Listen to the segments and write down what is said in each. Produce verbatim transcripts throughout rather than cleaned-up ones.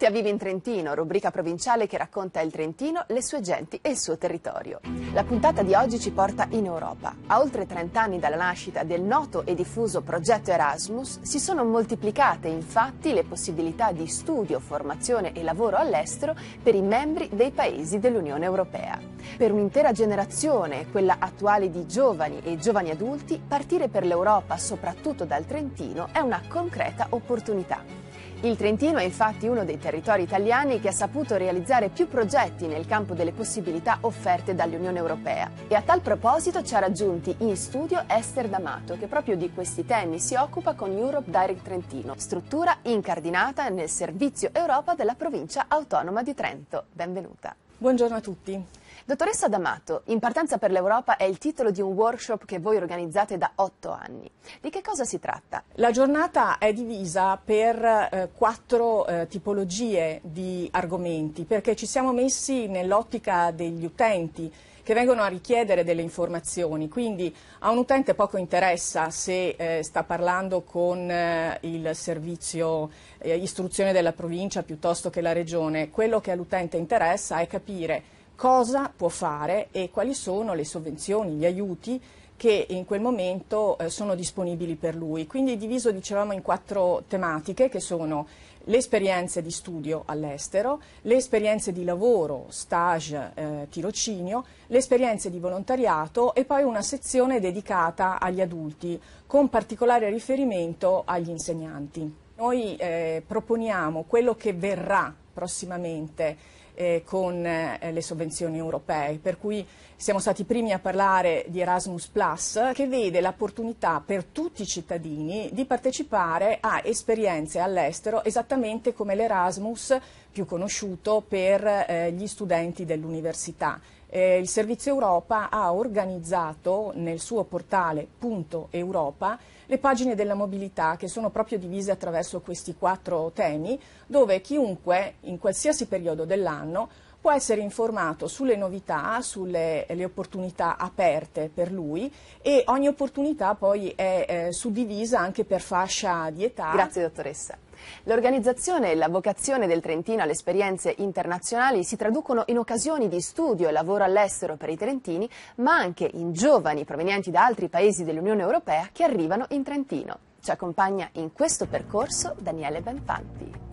Benvenuti a Vivi in Trentino, rubrica provinciale che racconta il Trentino, le sue genti e il suo territorio. La puntata di oggi ci porta in Europa. A oltre trenta anni dalla nascita del noto e diffuso progetto Erasmus, si sono moltiplicate infatti le possibilità di studio, formazione e lavoro all'estero per i membri dei paesi dell'Unione Europea. Per un'intera generazione, quella attuale di giovani e giovani adulti, partire per l'Europa, soprattutto dal Trentino, è una concreta opportunità. Il Trentino è infatti uno dei territori italiani che ha saputo realizzare più progetti nel campo delle possibilità offerte dall'Unione Europea. E a tal proposito ci ha raggiunti in studio Ester D'Amato, che proprio di questi temi si occupa con Europe Direct Trentino, struttura incardinata nel Servizio Europa della Provincia Autonoma di Trento. Benvenuta. Buongiorno a tutti. Dottoressa D'Amato, In partenza per l'Europa è il titolo di un workshop che voi organizzate da otto anni. Di che cosa si tratta? La giornata è divisa per eh, quattro eh, tipologie di argomenti, perché ci siamo messi nell'ottica degli utenti che vengono a richiedere delle informazioni, quindi a un utente poco interessa se eh, sta parlando con eh, il servizio eh, istruzione della provincia piuttosto che la regione. Quello che all'utente interessa è capire cosa può fare e quali sono le sovvenzioni, gli aiuti che in quel momento eh, sono disponibili per lui. Quindi è diviso, dicevamo, in quattro tematiche che sono le esperienze di studio all'estero, le esperienze di lavoro, stage, eh, tirocinio, le esperienze di volontariato e poi una sezione dedicata agli adulti, con particolare riferimento agli insegnanti. Noi eh, proponiamo quello che verrà prossimamente Eh, con eh, le sovvenzioni europee, per cui siamo stati i primi a parlare di Erasmus Plus, che vede l'opportunità per tutti i cittadini di partecipare a esperienze all'estero, esattamente come l'Erasmus più conosciuto per eh, gli studenti dell'università. Eh, il Servizio Europa ha organizzato nel suo portale Punto Europa le pagine della mobilità, che sono proprio divise attraverso questi quattro temi, dove chiunque in qualsiasi periodo dell'anno può essere informato sulle novità, sulle le opportunità aperte per lui, e ogni opportunità poi è eh, suddivisa anche per fascia di età. Grazie dottoressa. L'organizzazione e la vocazione del Trentino alle esperienze internazionali si traducono in occasioni di studio e lavoro all'estero per i trentini, ma anche in giovani provenienti da altri paesi dell'Unione Europea che arrivano in Trentino. Ci accompagna in questo percorso Daniele Benfanti.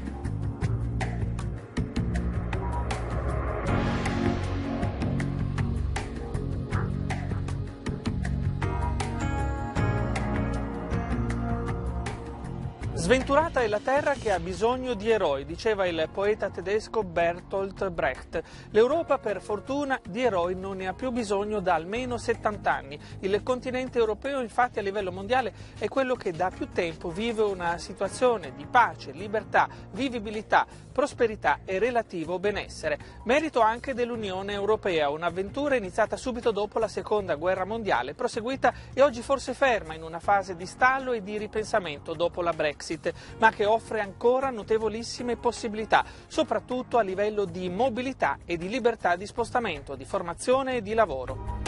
Sventurata è la terra che ha bisogno di eroi, diceva il poeta tedesco Bertolt Brecht. L'Europa, per fortuna, di eroi non ne ha più bisogno da almeno settanta anni. Il continente europeo, infatti, a livello mondiale è quello che da più tempo vive una situazione di pace, libertà, vivibilità, prosperità e relativo benessere. Merito anche dell'Unione Europea, un'avventura iniziata subito dopo la Seconda Guerra Mondiale, proseguita e oggi forse ferma in una fase di stallo e di ripensamento dopo la Brexit, ma che offre ancora notevolissime possibilità, soprattutto a livello di mobilità e di libertà di spostamento, di formazione e di lavoro.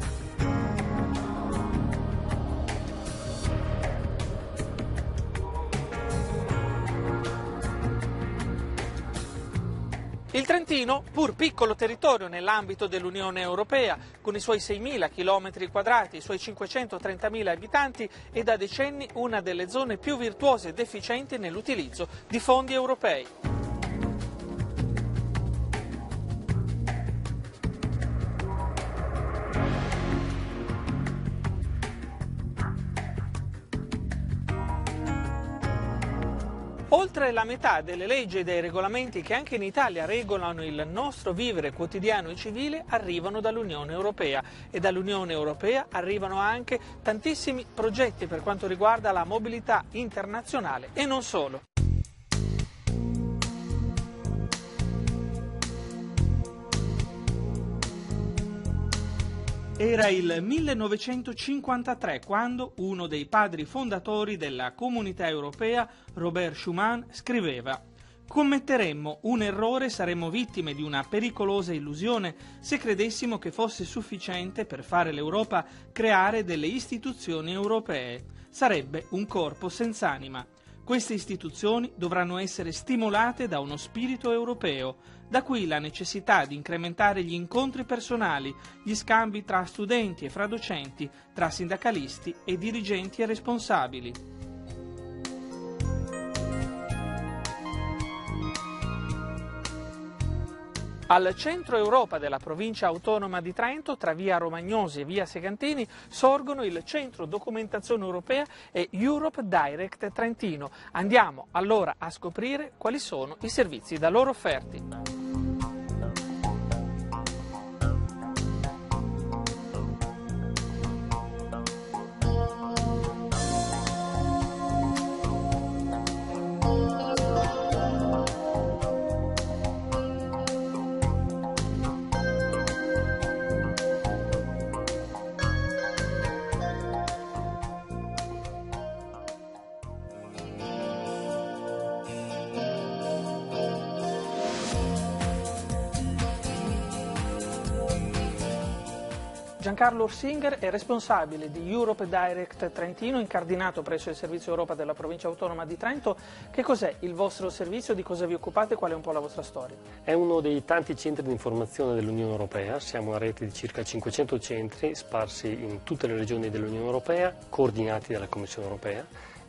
Il Trentino, pur piccolo territorio nell'ambito dell'Unione Europea, con i suoi seimila chilometri quadrati, i suoi cinquecentotrentamila abitanti, è da decenni una delle zone più virtuose ed efficienti nell'utilizzo di fondi europei. Oltre la metà delle leggi e dei regolamenti che anche in Italia regolano il nostro vivere quotidiano e civile arrivano dall'Unione Europea, e dall'Unione Europea arrivano anche tantissimi progetti per quanto riguarda la mobilità internazionale e non solo. Era il millenovecentocinquantatré quando uno dei padri fondatori della Comunità Europea, Robert Schuman, scriveva: «Commetteremmo un errore, saremmo vittime di una pericolosa illusione se credessimo che fosse sufficiente per fare l'Europa creare delle istituzioni europee. Sarebbe un corpo senz'anima. Queste istituzioni dovranno essere stimolate da uno spirito europeo, da qui la necessità di incrementare gli incontri personali, gli scambi tra studenti e fra docenti, tra sindacalisti e dirigenti e responsabili. Al centro Europa della provincia autonoma di Trento, tra via Romagnosi e via Segantini, sorgono il Centro Documentazione Europea e Europe Direct Trentino. Andiamo allora a scoprire quali sono i servizi da loro offerti. Giancarlo Orsinger è responsabile di Europe Direct Trentino, incardinato presso il Servizio Europa della Provincia Autonoma di Trento. Che cos'è il vostro servizio, di cosa vi occupate, qual è un po' la vostra storia? È uno dei tanti centri di informazione dell'Unione Europea, siamo una rete di circa cinquecento centri sparsi in tutte le regioni dell'Unione Europea, coordinati dalla Commissione Europea,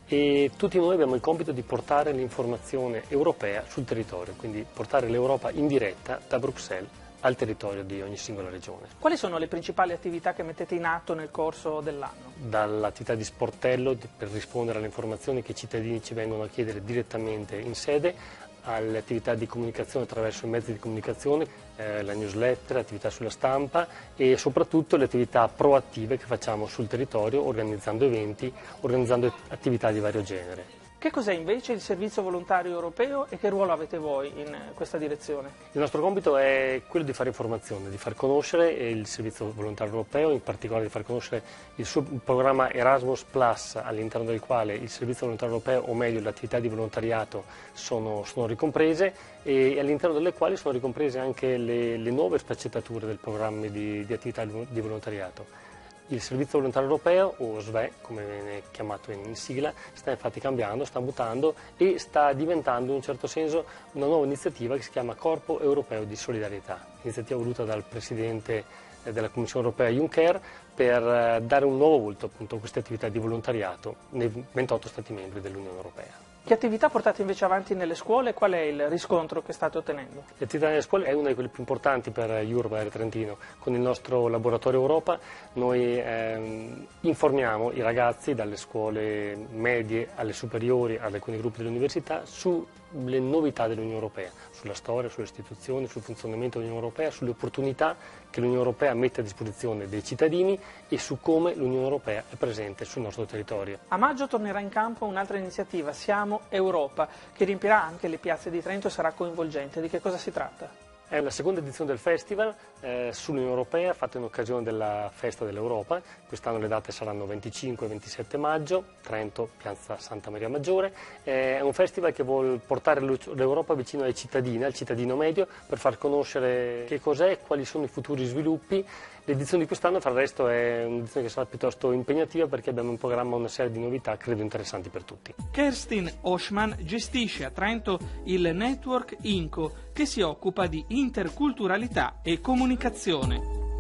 e tutti noi abbiamo il compito di portare l'informazione europea sul territorio, quindi portare l'Europa in diretta da Bruxelles al territorio di ogni singola regione. Quali sono le principali attività che mettete in atto nel corso dell'anno? Dall'attività di sportello per rispondere alle informazioni che i cittadini ci vengono a chiedere direttamente in sede, alle attività di comunicazione attraverso i mezzi di comunicazione, eh, la newsletter, attività sulla stampa e soprattutto le attività proattive che facciamo sul territorio organizzando eventi, organizzando attività di vario genere. Che cos'è invece il servizio volontario europeo e che ruolo avete voi in questa direzione? Il nostro compito è quello di fare informazione, di far conoscere il servizio volontario europeo, in particolare di far conoscere il suo programma Erasmus Plus, all'interno del quale il servizio volontario europeo, o meglio le attività di volontariato, sono, sono ricomprese e all'interno delle quali sono ricomprese anche le, le nuove sfaccettature del programma di, di attività di, di volontariato. Il Servizio Volontario Europeo, o S V E, come viene chiamato in sigla, sta infatti cambiando, sta mutando e sta diventando in un certo senso una nuova iniziativa che si chiama Corpo Europeo di Solidarietà, iniziativa voluta dal Presidente della Commissione Europea Juncker per dare un nuovo volto appunto a queste attività di volontariato nei ventotto Stati membri dell'Unione Europea. Che attività portate invece avanti nelle scuole e qual è il riscontro che state ottenendo? L'attività nelle scuole è una di quelle più importanti per Europe Direct Trentino. Con il nostro laboratorio Europa noi ehm, informiamo i ragazzi dalle scuole medie alle superiori, ad alcuni gruppi dell'università, sulle novità dell'Unione Europea, sulla storia, sulle istituzioni, sul funzionamento dell'Unione Europea, sulle opportunità che l'Unione Europea mette a disposizione dei cittadini e su come l'Unione Europea è presente sul nostro territorio. A maggio tornerà in campo un'altra iniziativa, Siamo Europa, che riempirà anche le piazze di Trento e sarà coinvolgente. Di che cosa si tratta? È la seconda edizione del festival eh, sull'Unione Europea, fatta in occasione della Festa dell'Europa. Quest'anno le date saranno venticinque e ventisette maggio, Trento, Piazza Santa Maria Maggiore. Eh, è un festival che vuole portare l'Europa vicino ai cittadini, al cittadino medio, per far conoscere che cos'è e quali sono i futuri sviluppi. L'edizione di quest'anno, tra il resto, è un'edizione che sarà piuttosto impegnativa perché abbiamo in programma una serie di novità, credo interessanti per tutti. Kerstin Oshman gestisce a Trento il Network INCO, che si occupa di interculturalità e comunicazione.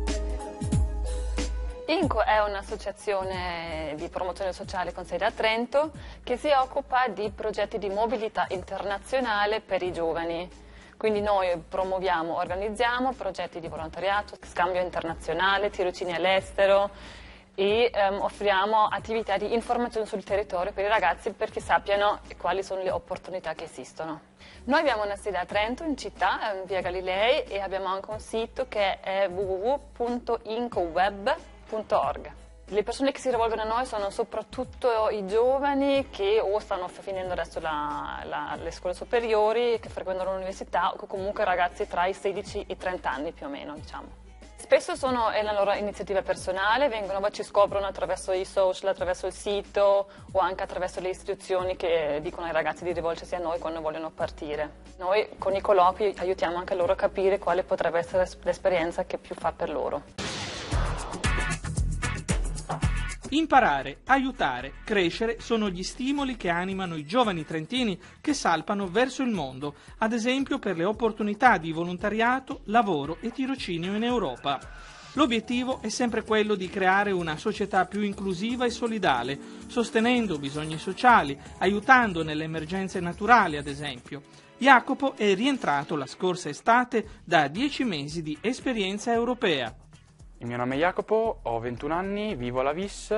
INCO è un'associazione di promozione sociale con sede a Trento che si occupa di progetti di mobilità internazionale per i giovani. Quindi noi promuoviamo, organizziamo progetti di volontariato, scambio internazionale, tirocini all'estero e um, offriamo attività di informazione sul territorio per i ragazzi perché sappiano quali sono le opportunità che esistono. Noi abbiamo una sede a Trento, in città, in via Galilei, e abbiamo anche un sito che è w w w punto incoweb punto org. Le persone che si rivolgono a noi sono soprattutto i giovani che o stanno finendo adesso la, la, le scuole superiori, che frequentano l'università, o comunque ragazzi tra i sedici e i trenta anni più o meno, diciamo. Spesso sono è la loro iniziativa personale, vengono, ci scoprono attraverso i social, attraverso il sito o anche attraverso le istituzioni che dicono ai ragazzi di rivolgersi a noi quando vogliono partire. Noi con i colloqui aiutiamo anche loro a capire quale potrebbe essere l'esperienza che più fa per loro. Imparare, aiutare, crescere sono gli stimoli che animano i giovani trentini che salpano verso il mondo, ad esempio per le opportunità di volontariato, lavoro e tirocinio in Europa. L'obiettivo è sempre quello di creare una società più inclusiva e solidale, sostenendo bisogni sociali, aiutando nelle emergenze naturali, ad esempio. Jacopo è rientrato la scorsa estate da dieci mesi di esperienza europea. Il mio nome è Jacopo, ho ventuno anni, vivo alla Vis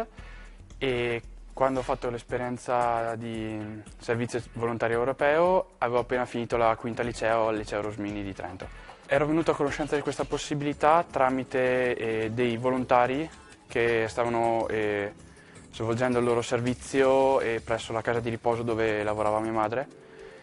e quando ho fatto l'esperienza di servizio volontario europeo avevo appena finito la quinta liceo al liceo Rosmini di Trento. Ero venuto a conoscenza di questa possibilità tramite eh, dei volontari che stavano eh, svolgendo il loro servizio eh, presso la casa di riposo dove lavorava mia madre.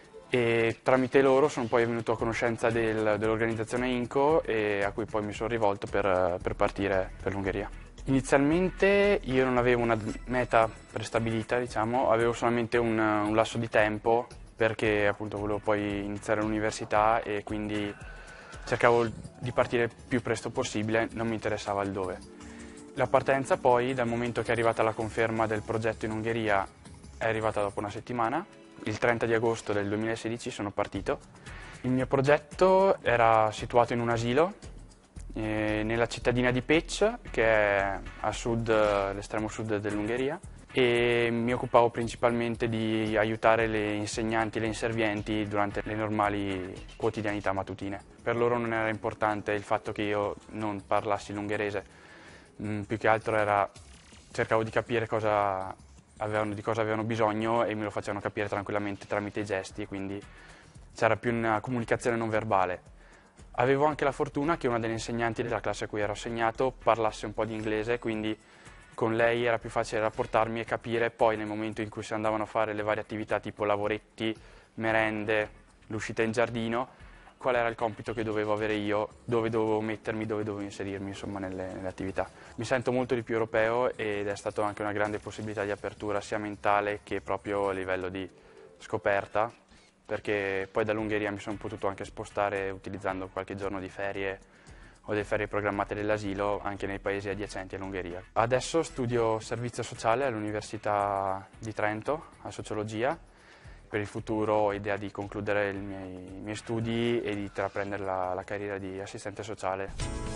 E tramite loro sono poi venuto a conoscenza del, dell'organizzazione INCO e a cui poi mi sono rivolto per, per partire per l'Ungheria. Inizialmente io non avevo una meta prestabilita, diciamo, avevo solamente un, un lasso di tempo perché appunto volevo poi iniziare l'università e quindi cercavo di partire il più presto possibile, non mi interessava il dove. La partenza poi, dal momento che è arrivata la conferma del progetto in Ungheria, è arrivata dopo una settimana. Il trenta di agosto del duemilasedici sono partito. Il mio progetto era situato in un asilo eh, nella cittadina di Pécs, che è a sud, l'estremo sud dell'Ungheria, e mi occupavo principalmente di aiutare le insegnanti e le inservienti durante le normali quotidianità mattutine. Per loro non era importante il fatto che io non parlassi l'ungherese, mm, più che altro era, cercavo di capire cosa Avevano, di cosa avevano bisogno e me lo facevano capire tranquillamente tramite i gesti, quindi c'era più una comunicazione non verbale. Avevo anche la fortuna che una delle insegnanti della classe a cui ero assegnato parlasse un po' di inglese, quindi con lei era più facile rapportarmi e capire poi nel momento in cui si andavano a fare le varie attività tipo lavoretti, merende, l'uscita in giardino, qual era il compito che dovevo avere io, dove dovevo mettermi, dove dovevo inserirmi insomma, nelle, nelle attività. Mi sento molto di più europeo ed è stata anche una grande possibilità di apertura sia mentale che proprio a livello di scoperta, perché poi dall'Ungheria mi sono potuto anche spostare utilizzando qualche giorno di ferie o delle ferie programmate dell'asilo anche nei paesi adiacenti all'Ungheria. Adesso studio servizio sociale all'Università di Trento, a sociologia. Per il futuro ho idea di concludere i miei, i miei studi e di intraprendere la, la carriera di assistente sociale.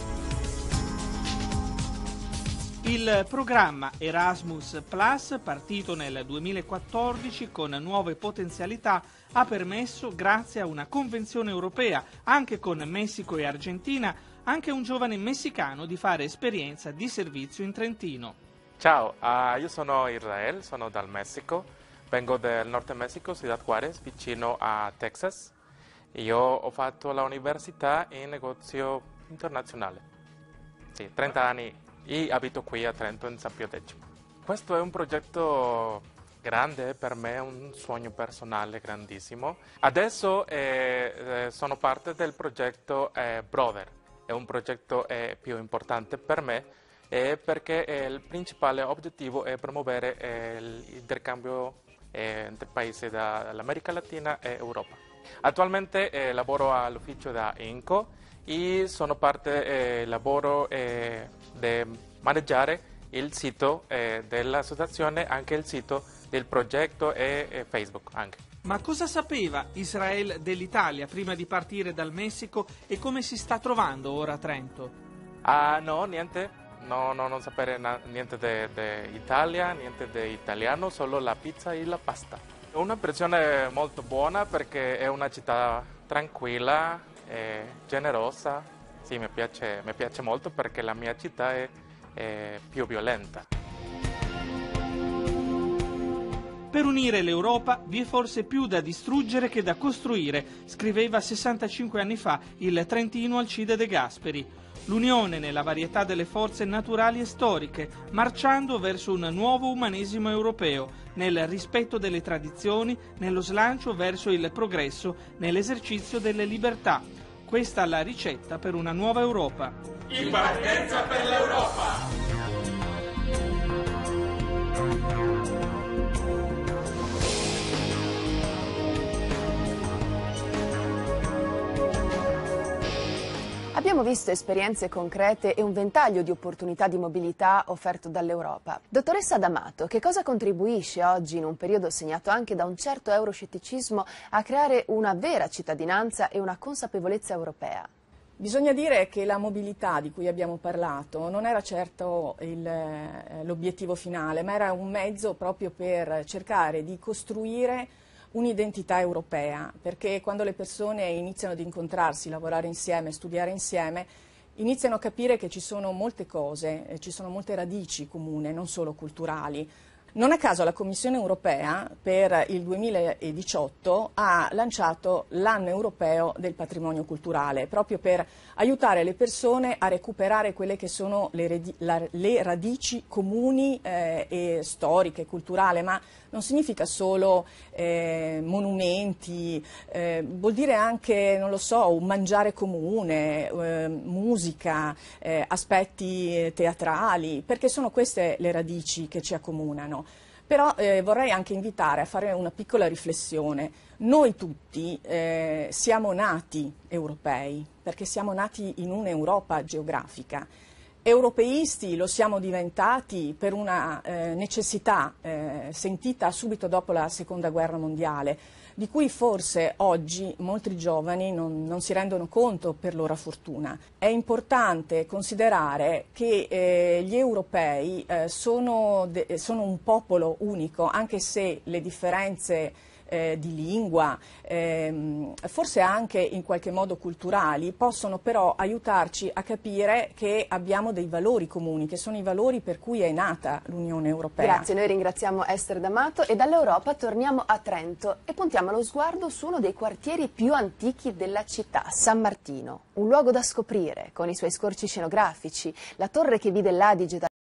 Il programma Erasmus Plus, partito nel duemilaquattordici con nuove potenzialità, ha permesso, grazie a una convenzione europea, anche con Messico e Argentina, anche a un giovane messicano di fare esperienza di servizio in Trentino. Ciao, uh, io sono Israel, sono dal Messico. Vengo del Nord Messico, Ciudad Juárez, vicino a Texas. Io ho fatto l'università in negozio internazionale. Sì, trenta anni e abito qui a Trento, in San Pio X. Questo è un progetto grande per me, è un sogno personale grandissimo. Adesso eh, sono parte del progetto eh, Brother. È un progetto eh, più importante per me eh, perché eh, il principale obiettivo è promuovere eh, l'intercambio Eh, del paese dall'America Latina e Europa. Attualmente eh, lavoro all'ufficio da INCO e sono parte eh, lavoro eh, di maneggiare il sito eh, dell'associazione, anche il sito del progetto e, e Facebook anche. Ma cosa sapeva Israel dell'Italia prima di partire dal Messico e come si sta trovando ora a Trento? Ah no, niente. No, no, non sapere na- niente di Italia, niente di italiano, solo la pizza e la pasta. Un'impressione molto buona perché è una città tranquilla e generosa. Sì, mi piace, mi piace molto perché la mia città è, è più violenta. Per unire l'Europa vi è forse più da distruggere che da costruire, scriveva sessantacinque anni fa il trentino Alcide De Gasperi. L'unione nella varietà delle forze naturali e storiche, marciando verso un nuovo umanesimo europeo, nel rispetto delle tradizioni, nello slancio verso il progresso, nell'esercizio delle libertà. Questa è la ricetta per una nuova Europa. In partenza per l'Europa! Abbiamo visto esperienze concrete e un ventaglio di opportunità di mobilità offerto dall'Europa. Dottoressa D'Amato, che cosa contribuisce oggi, in un periodo segnato anche da un certo euroscetticismo, a creare una vera cittadinanza e una consapevolezza europea? Bisogna dire che la mobilità di cui abbiamo parlato non era certo l'obiettivo finale, ma era un mezzo proprio per cercare di costruire un'identità europea, perché quando le persone iniziano ad incontrarsi, lavorare insieme, studiare insieme, iniziano a capire che ci sono molte cose, ci sono molte radici comuni, non solo culturali. Non a caso la Commissione europea per il duemiladiciotto ha lanciato l'anno europeo del patrimonio culturale, proprio per aiutare le persone a recuperare quelle che sono le, la, le radici comuni eh, e storiche, culturali, ma non significa solo eh, monumenti, eh, vuol dire anche, non lo so, un mangiare comune, eh, musica, eh, aspetti teatrali, perché sono queste le radici che ci accomunano. Però eh, vorrei anche invitare a fare una piccola riflessione. Noi tutti eh, siamo nati europei, perché siamo nati in un'Europa geografica. Europeisti lo siamo diventati per una eh, necessità eh, sentita subito dopo la Seconda Guerra Mondiale, di cui forse oggi molti giovani non, non si rendono conto per loro fortuna. È importante considerare che eh, gli europei eh, sono, de, sono un popolo unico, anche se le differenze Eh, di lingua, ehm, forse anche in qualche modo culturali, possono però aiutarci a capire che abbiamo dei valori comuni, che sono i valori per cui è nata l'Unione Europea. Grazie, noi ringraziamo Ester D'Amato e dall'Europa torniamo a Trento e puntiamo lo sguardo su uno dei quartieri più antichi della città, San Martino, un luogo da scoprire con i suoi scorci scenografici, la torre che vide l'Adige